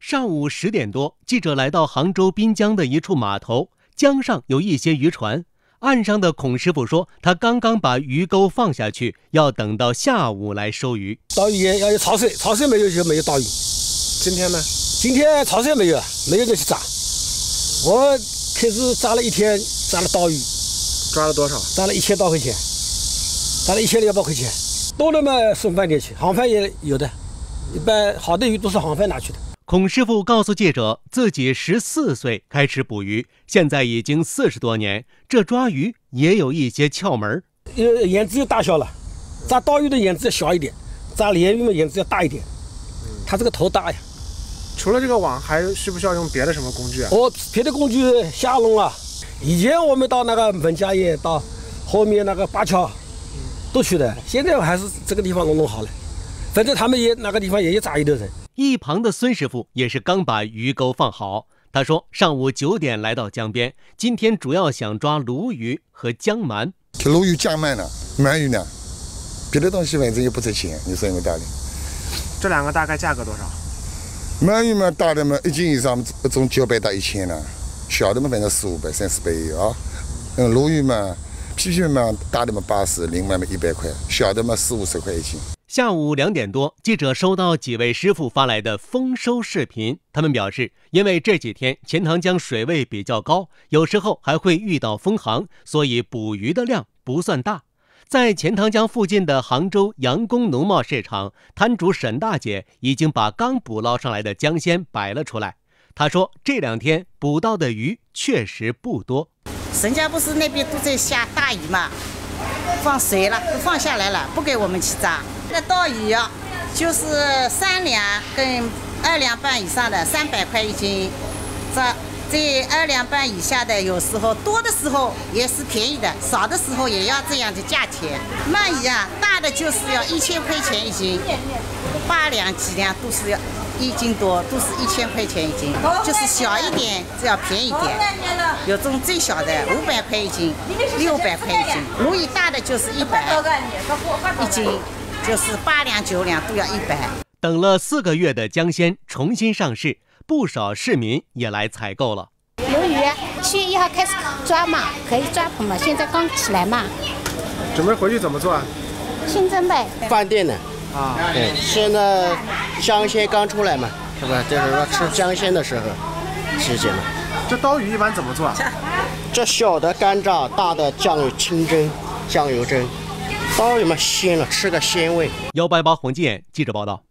上午10点多，记者来到杭州滨江的一处码头，江上有一些渔船。岸上的孔师傅说，他刚刚把鱼钩放下去，要等到下午来收鱼。 倒鱼要有潮水，潮水没有就没有倒鱼。 今天呢？ 今天潮水没有，没有就去炸。我开始炸了1天，炸了倒鱼。 抓了多少？ 炸了1000多块钱，炸了1200块钱。多了嘛送饭店去，航饭也有的。一般好的鱼都是航饭拿去的。 孔师傅告诉记者，自己14岁开始捕鱼，现在已经40多年，这抓鱼也有一些窍门。 眼子有大小了，炸刀鱼的眼子要小一点，炸鲢鱼的眼子要大一点。它这个头大呀。 除了这个网，还需不需要用别的什么工具啊？ 别的工具下笼啊。以前我们到那个文家堰，到后面那个灞桥都去的，现在还是这个地方弄好了。反正他们也那个地方也有炸鱼的人。 一旁的孙师傅也是刚把鱼钩放好。他说，上午9点来到江边，今天主要想抓鲈鱼和江鳗。 鲈鱼、江鳗呢，鳗鱼呢，别的东西反正也不值钱，你说有没有道理？ 这两个大概价格多少？ 鳗鱼嘛，大的嘛1斤以上，从900到1000呢，小的嘛反正400、500、300-400也有啊。鲈鱼嘛，皮皮嘛，大的嘛80，零鳗嘛100块，小的嘛40-50块1斤。 下午2点多，记者收到几位师傅发来的丰收视频。他们表示，因为这几天钱塘江水位比较高，有时候还会遇到风航，所以捕鱼的量不算大。在钱塘江附近的杭州杨公农贸市场，摊主沈大姐已经把刚捕捞上来的江鲜摆了出来。她说，这2天捕到的鱼确实不多。 人家不是那边都在下大雨嘛，放水了，都放下来了，不给我们去炸。那刀鱼啊，就是3两跟2两半以上的300块1斤，这2两半以下的，有时候多的时候也是便宜的，少的时候也要这样的价钱。鳗鱼啊，大的就是要1000块钱1斤，8两几两都是要1斤多，都是1000块钱1斤，就是小一点就要便宜点，有种最小的500块1斤，600块1斤，鲈鱼大的就是1001斤。就是8两9两都要100。 等了4个月的江鲜重新上市，不少市民也来采购了。 鲈鱼7月1号开始抓嘛，可以抓捕嘛，现在刚起来嘛。 准备回去怎么做啊？ 清蒸呗。 饭店的啊， 对，现在江鲜刚出来嘛，是吧？就是说吃江鲜的时候，时间嘛。 这刀鱼一般怎么做啊？ 这小的干炸，大的清蒸、酱油蒸。刀鱼嘛鲜了，吃个鲜味。 188黄金眼记者报道。